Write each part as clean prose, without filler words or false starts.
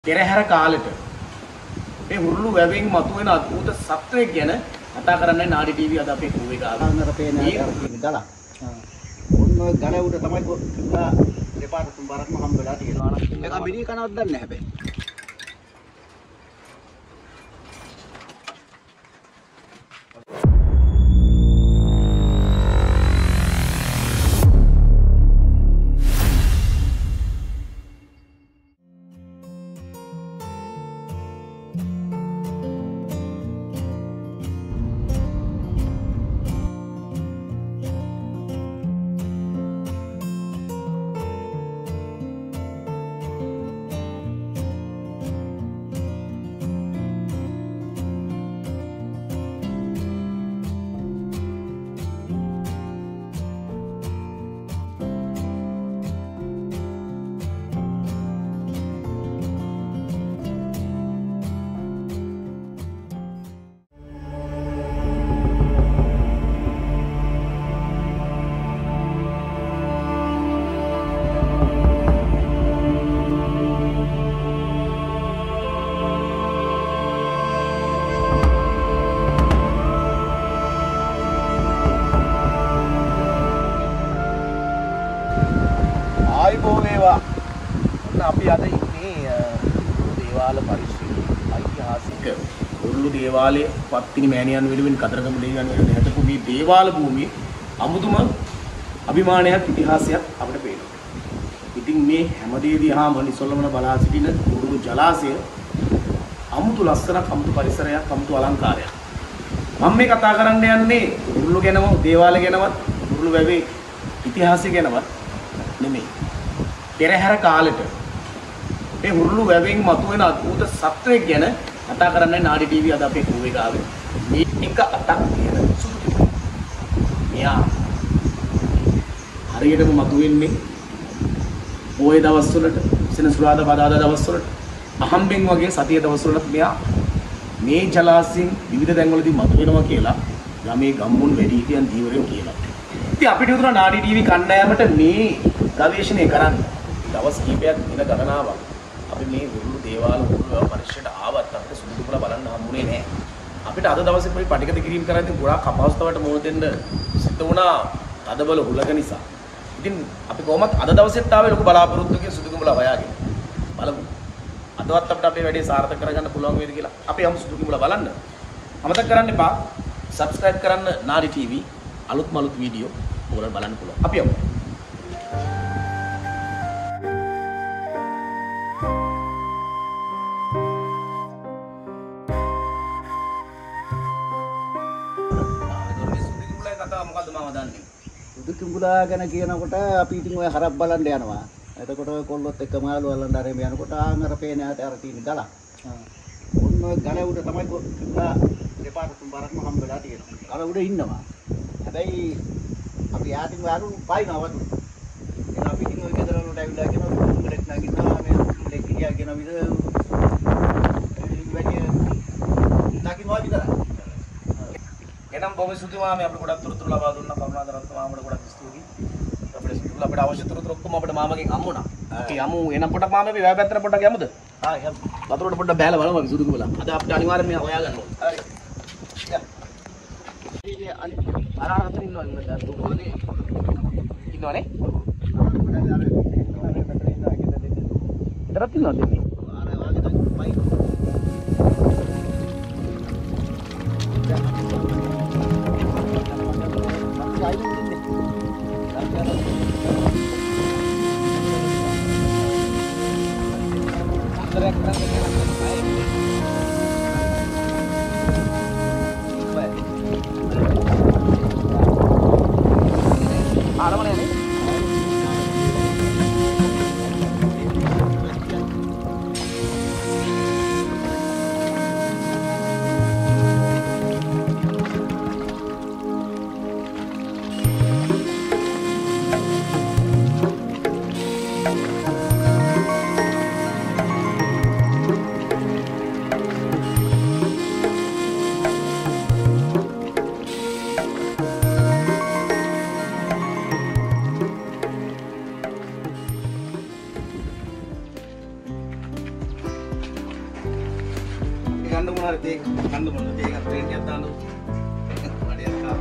පෙරහැර කාලෙට මේ හුරුළු වැවෙන් මතුවෙන අద్భుත සත්වයක් ගැන කතා කරන්නයි නාඩි ටීවී අද අපේ කූවේ ගාව. අන්නර පේන ගල. ඔන්න ඔය ගල උඩ තමයි කොල්ලා දෙපාර තුන් පාරක්ම හම්බ වෙලා තියෙනවා. ඒක මිනි කනවත් දන්නේ නැහැ හැබැයි. අපි අද ඉන්නේ දේවාල පරිශ්‍රයේ ඓතිහාසික උරුළු දේවාලයේ පත්තිනි මෑණියන් වෙනුවෙන් කතරගම දෙවියන් වෙනුවෙන් හැදපු මේ දේවාල භූමියේ අමුතුම අභිමානයක් ඉතිහාසයක් අපිට පේනවා. ඉතින් මේ හැමදේ දිහාම නිසොල්ලමන බලා සිටින උරුළු ජලාශය අමුතු ලස්සනක්, අමුතු පරිසරයක්, අමුතු අලංකාරයක්. මම මේ කතා කරන්න යන්නේ උරුළු ගැනම, දේවාල ගැනවත්, උරුළු වැවේ ඉතිහාසය ගැනවත් නෙමෙයි. පෙරහැර කාලෙට මේ හුරුළු වැවෙන් මතුවෙන අద్భుත සත්වයක් ගැන කතා කරන්නයි නාඩි ටීවී අද අපේ කූවේ ගාවේ. මේ එක අතක් තියෙන සුදු කිපුණා. මෙයා හරියටම මතුවෙන්නේ පොයේ දවස්වලට, සෙනසුරාදා බදාදා දවස්වලට, අහම්බෙන් වගේ සතිය දවස්වලට මෙයා මේ ජලාශයෙන් විවිධ තැන්වලදී මතුවෙනවා කියලා ගමේ ගම්මුන් වැඩිහිටියන් දීවරයෝ කියනවා. ඉතින් අපිට උතුර නාඩි ටීවී කණ්ඩායමට මේ ගවේෂණය කරන්න දවස් කිහිපයක් දින ගණනාවක් අපි මේ උරුළු දේවාල උරුළු පරිශ්‍රයට ආවත් අපිට සුදු කුඹුර බලන්න හම්බුනේ නැහැ. අපිට අද දවසේ පොඩි පටිගත කිරීම කරද්දී ගොඩාක් අපහසුතාවට මුහුණ දෙන්න සිද්ධ වුණා තදබල හුලක නිසා. ඉතින් අපි කොහොමත් අද දවසෙත් ආවේ ලොකු බලාපොරොත්තුකින් සුදු කුඹුර හොයාගෙන. බලමු. අදවත් අපිට අපේ වැඩේ සාර්ථක කරගන්න පුළුවන් වේද කියලා. අපි යමු සුදු කුඹුර බලන්න. අමතක කරන්න එපා. subscribe කරන්න නාඩි ටීවී අලුත්ම අලුත් වීඩියෝ ඔයාලට බලන්න පුළුවන්. අපි යමු. සුදු කිඹුලා ගැන කියනකොට අපි ඉතින් ඔය හරක් බලන්න යනවා. එතකොට ඔය කොල්ලොත් එක්ක මාළු අල්ලන්න ආරෙම යනකොට ආන්තර පේන යාට අර තියෙන ගල. ඔන්න ඔය ගල උඩ තමයි කිඹුලා දෙපාර තුන් පාරක්ම හම්බ වෙලා තියෙනවා. ගල උඩ ඉන්නවා. හැබැයි අපි යාටින් වාරු පයින්නවා වතු. එහෙනම් අපි ඉතින් ඔය ගෙදර වලට ඇවිල්ලා කියනවා කුඹුලෙක් නගිනවා මේ කුඹුලෙක් ගියා කියන විදිහ වැඩි නගිනවා විතරයි. එනම් බොහොම ස්තුතියි මාමේ අපිට ගොඩක් තොරතුරු ලබා දුන්නා. කරුණාකරත් මාමට ගොඩක් ස්තුතියි. අපිට අවශ්‍ය තොරතුරු ඔක්කොම අපිට මාමගෙන් හම්බුණා. අපි යමු. එනම් පොඩක් මාමේ අපි වැය පැත්තට පොඩක් යමුද? ආ යමු. වතුරට පොඩක් බෑලා බලමු අපි සුදු කුඹුලා. අද අපිට අනිවාර්යයෙන් හොයා ගන්න ඕනේ. හරි. ඉතින් අරහතර ඉන්නවා නේද? දුකෝනේ. ඉන්නවනේ? ඉතරත් ඉන්නවද මේ? අර වාගේ තමයි පයි. ගන්න මොනවාරි තේ ගන්න මොනවද තේ එකක් ට්‍රේන් එකක් දාන්න වැඩියක් කාප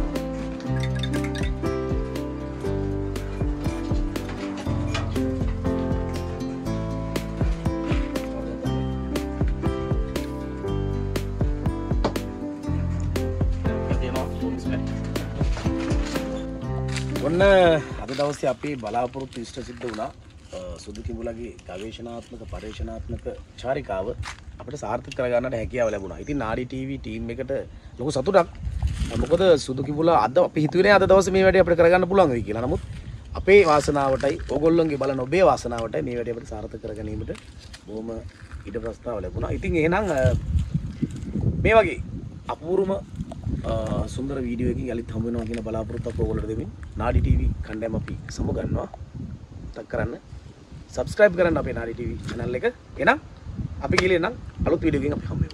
ඔන්න අද දවසේ අපේ බලාපොරොත්තු ඉෂ්ට සිද්ධ වුණා සුදු කිඹුලගේ ගවේෂණාත්මක පරීක්ෂණාත්මක චාරිකාව අපිට සාර්ථක කරගන්නට හැකියාව ලැබුණා. ඉතින් නාඩි ටීවී ටීම් එකට ලොකු සතුටක්. මොකද සුදු කිඹුලා අද අපි හිතුවේ අද දවසේ මේ වැඩේ අපිට කරගන්න පුළුවන් වෙයි කියලා. නමුත් අපේ වාසනාවටයි ඕගොල්ලෝගේ බලන ඔබේ වාසනාවටයි මේ වැඩේ අපිට සාර්ථක කර ගැනීමට බොහොම ඉඩ ප්‍රස්තාව ලැබුණා. ඉතින් එහෙනම් මේ වගේ අපූර්වම සුන්දර වීඩියෝ එකකින් යලිත් හමු වෙනවා කියන බලාපොරොත්තුවක් ඔයගොල්ලෝ දෙමින් නාඩි ටීවී කණ්ඩායම අපි සමුගන්නවා. ටක් කරන්න subscribe කරන්න අපේ නාඩි ටීවී channel එක. එහෙනම් අපි ගිහලා නම් අලුත් වීඩියෝ එකකින් අපි හමු වෙමු.